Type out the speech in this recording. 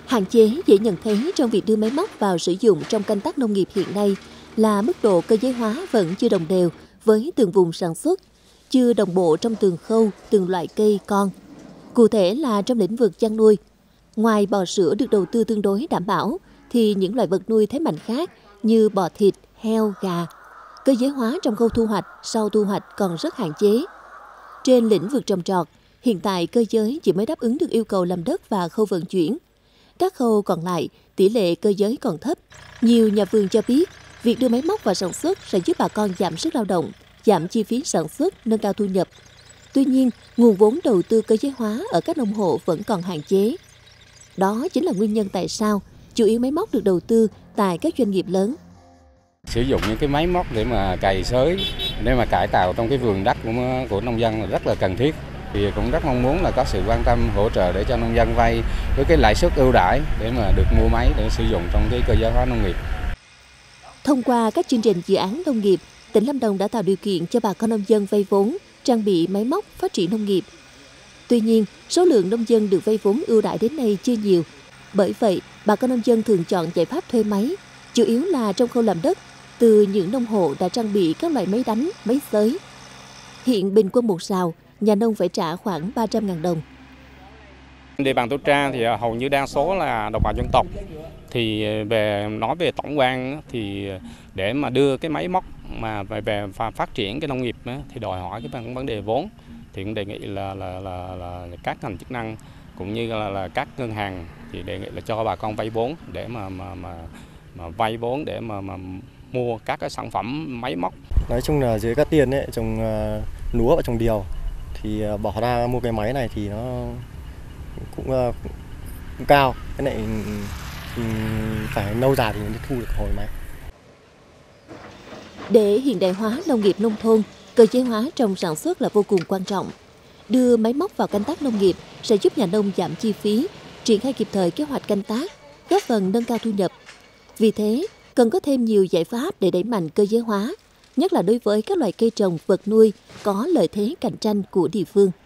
Hạn chế dễ nhận thấy trong việc đưa máy móc vào sử dụng trong canh tác nông nghiệp hiện nay là mức độ cơ giới hóa vẫn chưa đồng đều với từng vùng sản xuất, chưa đồng bộ trong từng khâu, từng loại cây con. Cụ thể là trong lĩnh vực chăn nuôi, ngoài bò sữa được đầu tư tương đối đảm bảo, thì những loại vật nuôi thế mạnh khác như bò thịt, heo, gà, cơ giới hóa trong khâu thu hoạch, sau thu hoạch còn rất hạn chế. Trên lĩnh vực trồng trọt, hiện tại cơ giới chỉ mới đáp ứng được yêu cầu làm đất và khâu vận chuyển. Các khâu còn lại, tỷ lệ cơ giới còn thấp. Nhiều nhà vườn cho biết, việc đưa máy móc vào sản xuất sẽ giúp bà con giảm sức lao động, giảm chi phí sản xuất, nâng cao thu nhập. Tuy nhiên, nguồn vốn đầu tư cơ giới hóa ở các nông hộ vẫn còn hạn chế. Đó chính là nguyên nhân tại sao chủ yếu máy móc được đầu tư tại các doanh nghiệp lớn. Sử dụng những cái máy móc để mà cày xới, để mà cải tạo trong cái vườn đất của nông dân là rất là cần thiết. Thì cũng rất mong muốn là có sự quan tâm hỗ trợ để cho nông dân vay với cái lãi suất ưu đãi để mà được mua máy để sử dụng trong cái cơ giới hóa nông nghiệp. Thông qua các chương trình dự án nông nghiệp, tỉnh Lâm Đồng đã tạo điều kiện cho bà con nông dân vay vốn, trang bị máy móc phát triển nông nghiệp. Tuy nhiên, số lượng nông dân được vay vốn ưu đãi đến nay chưa nhiều. Bởi vậy, bà con nông dân thường chọn giải pháp thuê máy, chủ yếu là trong khâu làm đất, từ những nông hộ đã trang bị các loại máy đánh, máy xới. Hiện bình quân một sào, nhà nông phải trả khoảng 300.000 đồng. Địa bàn tôi tra thì hầu như đa số là đồng bào dân tộc. Thì nói về tổng quan thì để mà đưa cái máy móc mà về phát triển cái nông nghiệp thì đòi hỏi cái vấn đề vốn. Thì cũng đề nghị là các ngành chức năng cũng như là các ngân hàng thì đề nghị là cho bà con vay vốn để mà vay vốn để mà mua các cái sản phẩm máy móc. Nói chung là dưới Cát Tiên ấy, trồng lúa và trồng điều thì bỏ ra mua cái máy này thì nó cũng cao. Cái này phải lâu dài thì mới thu được hồi máy. Để hiện đại hóa nông nghiệp nông thôn, cơ giới hóa trong sản xuất là vô cùng quan trọng. Đưa máy móc vào canh tác nông nghiệp sẽ giúp nhà nông giảm chi phí, triển khai kịp thời kế hoạch canh tác, góp phần nâng cao thu nhập. Vì thế, cần có thêm nhiều giải pháp để đẩy mạnh cơ giới hóa, nhất là đối với các loại cây trồng, vật nuôi có lợi thế cạnh tranh của địa phương.